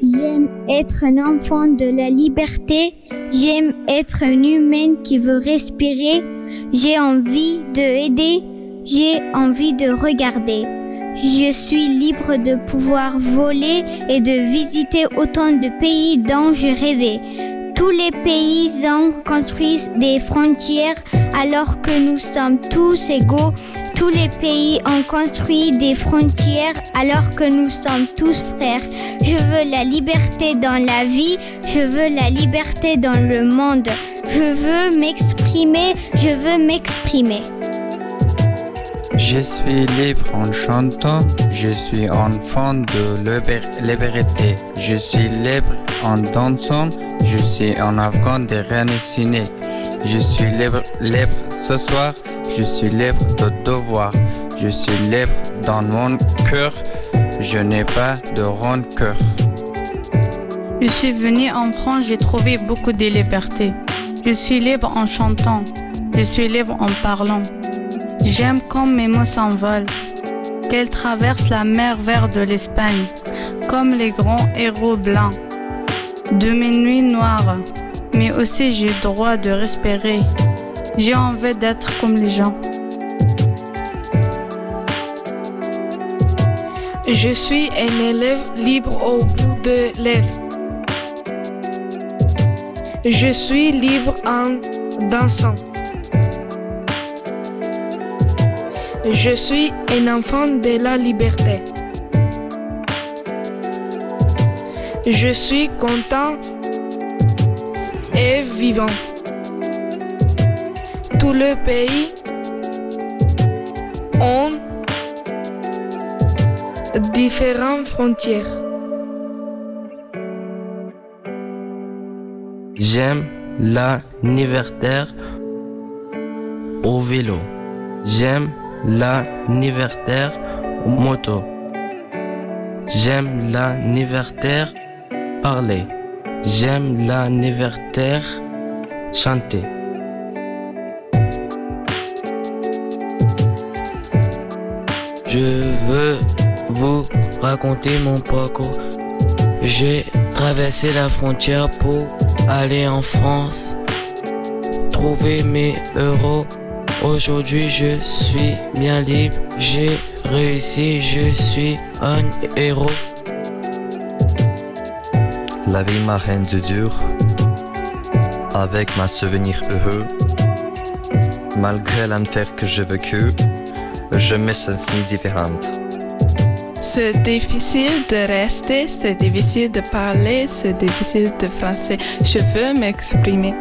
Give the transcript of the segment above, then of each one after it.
J'aime être un enfant de la liberté. J'aime être un humain qui veut respirer. J'ai envie de aider. J'ai envie de regarder. Je suis libre de pouvoir voler et de visiter autant de pays dont je rêvais. Tous les paysans construisent des frontières alors que nous sommes tous égaux. Tous les pays ont construit des frontières alors que nous sommes tous frères. Je veux la liberté dans la vie, je veux la liberté dans le monde. Je veux m'exprimer, je veux m'exprimer. Je suis libre en chantant, je suis enfant de liberté. Je suis libre en dansant, je suis un Afghan de Rennes-Ciné. Je suis libre ce soir, je suis libre de devoir. Je suis libre dans mon cœur, je n'ai pas de rancœur. Je suis venu en France, j'ai trouvé beaucoup de liberté. Je suis libre en chantant, je suis libre en parlant. J'aime quand mes mots s'envolent, qu'elles traversent la mer verte de l'Espagne, comme les grands héros blancs de mes nuits noires. Mais aussi j'ai le droit de respirer. J'ai envie d'être comme les gens. Je suis un élève libre au bout de lèvres. Je suis libre en dansant. Je suis un enfant de la liberté. Je suis content et vivant. Tout le pays ont différentes frontières. J'aime l'anniversaire au vélo. J'aime l'anniversaire aux motos. J'aime l'anniversaire parler. J'aime l'anniversaire chanter. Je veux vous raconter mon parcours. J'ai traversé la frontière pour aller en France, trouver mes euros. Aujourd'hui je suis bien libre, j'ai réussi, je suis un héros. La vie m'a rendu dur, avec ma souvenir heureux. Malgré l'enfer que j'ai vécu, je me sens différente. C'est difficile de rester, c'est difficile de parler, c'est difficile de français. Je veux m'exprimer.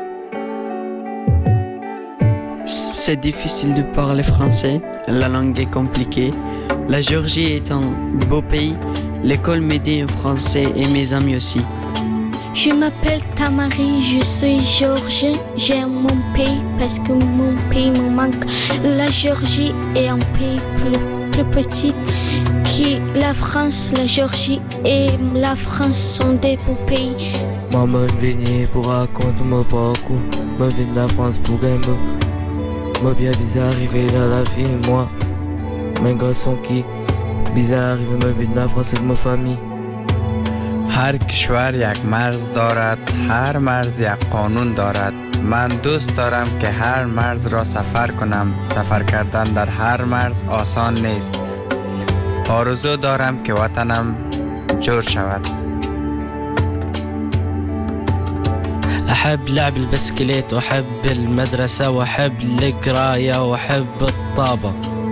C'est difficile de parler français, la langue est compliquée. La Géorgie est un beau pays, l'école m'aide en français et mes amis aussi. Je m'appelle Tamari, je suis géorgien. J'aime mon pays parce que mon pays me manque. La Géorgie est un pays plus petit que la France. La Géorgie et la France sont des beaux pays. Moi, je viens pour raconter mon parcours. Je viens de la France pour un mot. Moi, bien bizarre arrivé dans la vie, moi. Un garçon qui bizarre arrivé, moi, viens de la France et de ma famille. هر کشور یک مرز دارد، هر مرز یک قانون دارد. من دوست دارم که هر مرز را سفر کنم. سفر کردن در هر مرز آسان نیست. آرزو دارم که وطنم جور شود. أحب لعب البسكليت وأحب المدرسة وأحب القراية وأحب الطابة.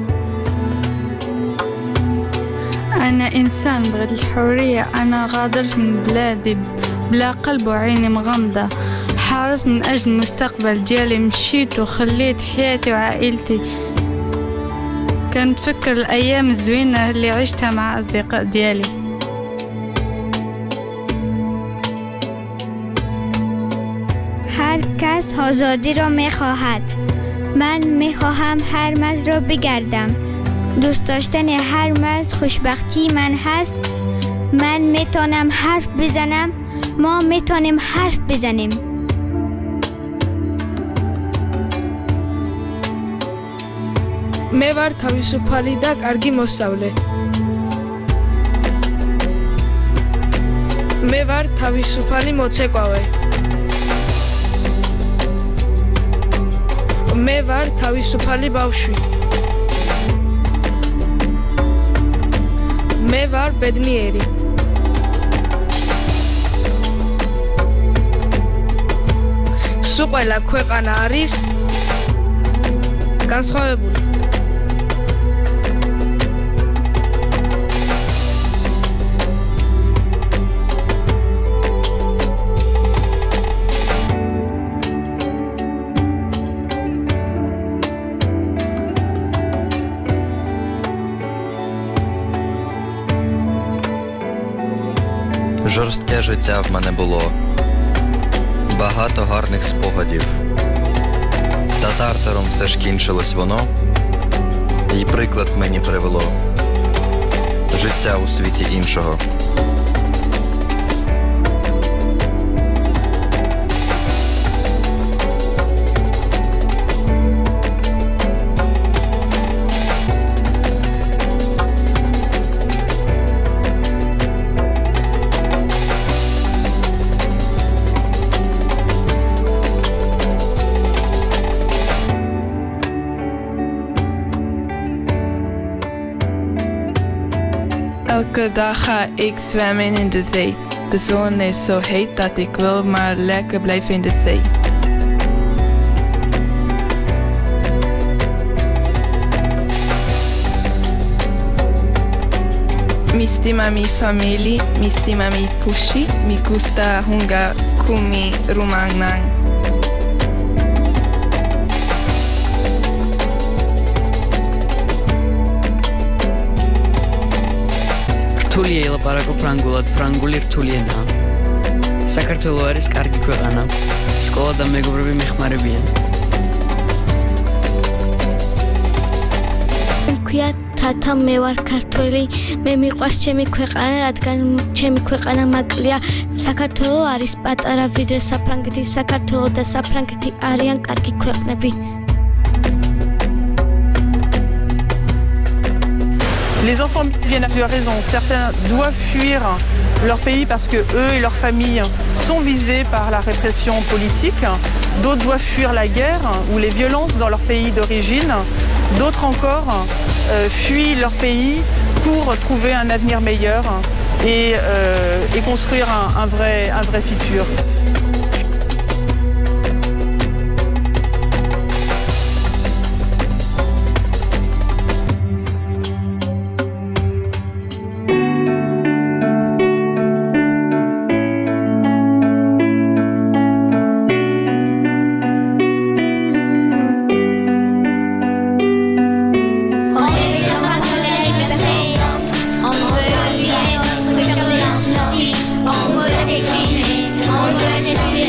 أنا إنسان بغيت الحرية. أنا غادرت من بلادي بلا قلب وعيني مغمضة. حاربت من أجل المستقبل ديالي. مشيت وخليت حياتي وعائلتي. كنتفكر الأيام الزوينة اللي عشتها مع أصدقاء ديالي. هر کس آزادی را می‌خواهد. من می‌خواهم هر مرز را بگردم. دوست داشتن هر مرز خوشبختی من هست. من میتونم حرف بزنم. ما میتونیم حرف بزنیم. მე ვარ თავისუფალი და კარგი მოსწავლე. მე ვარ თავისუფალი მოცეკვავე. მე ვარ თავისუფალი ბავშვი. მე ვარ ბედნიერი. სულ ყველა ქვეყანა არის განსხვავებული. Жорстке життя в мене було, багато гарних спогадів. Та тартаром все ж кінчилось воно, і приклад мені привело життя у світі іншого. Elke dag ga ik zwemmen in de zee. De zon is zo heet dat ik wil maar lekker blijven in de zee. Mi stima mi family, mi stima mi pushi, mi gusta hunga kumi rumangnang. რთული ელაპარაკო ფრანგულად, ფრანგული რთული ენაა. საქართველო არის კარგი ქვეყანა. სკოლა და მეგობრები მეხმარებიან. მქვია თათა, მე ვარ ქართველი, მე მიყვარს ჩემი ქვეყანა, რადგან ჩემი ქვეყანა მაკლია. საქართველო არის პატარა ვიდრე საფრანგეთი, საქართველო და საფრანგეთი არიან კარგი ქვეყნები. Les enfants viennent à plusieurs raisons. Certains doivent fuir leur pays parce que eux et leurs familles sont visés par la répression politique. D'autres doivent fuir la guerre ou les violences dans leur pays d'origine. D'autres encore fuient leur pays pour trouver un avenir meilleur et construire un vrai futur. On veut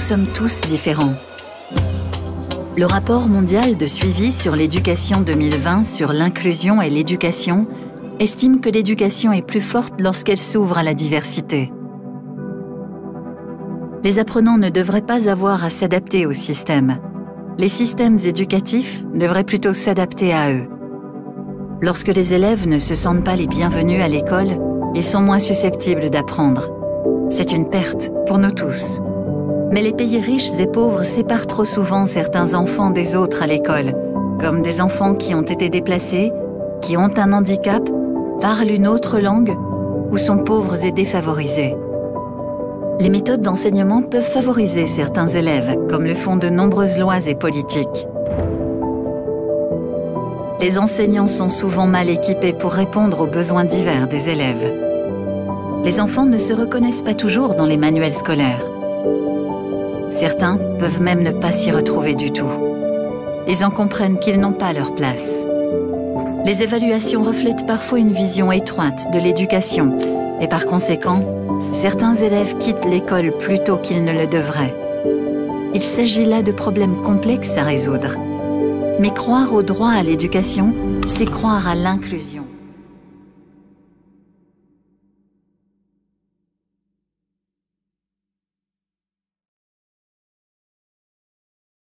sommes tous différents. Le rapport mondial de suivi sur l'éducation 2020 sur l'inclusion et l'éducation estime que l'éducation est plus forte lorsqu'elle s'ouvre à la diversité. Les apprenants ne devraient pas avoir à s'adapter au système. Les systèmes éducatifs devraient plutôt s'adapter à eux. Lorsque les élèves ne se sentent pas les bienvenus à l'école, ils sont moins susceptibles d'apprendre. C'est une perte pour nous tous. Mais les pays riches et pauvres séparent trop souvent certains enfants des autres à l'école, comme des enfants qui ont été déplacés, qui ont un handicap, parlent une autre langue ou sont pauvres et défavorisés. Les méthodes d'enseignement peuvent favoriser certains élèves, comme le font de nombreuses lois et politiques. Les enseignants sont souvent mal équipés pour répondre aux besoins divers des élèves. Les enfants ne se reconnaissent pas toujours dans les manuels scolaires. Certains peuvent même ne pas s'y retrouver du tout. Ils en comprennent qu'ils n'ont pas leur place. Les évaluations reflètent parfois une vision étroite de l'éducation et par conséquent, certains élèves quittent l'école plus tôt qu'ils ne le devraient. Il s'agit là de problèmes complexes à résoudre. Mais croire au droit à l'éducation, c'est croire à l'inclusion.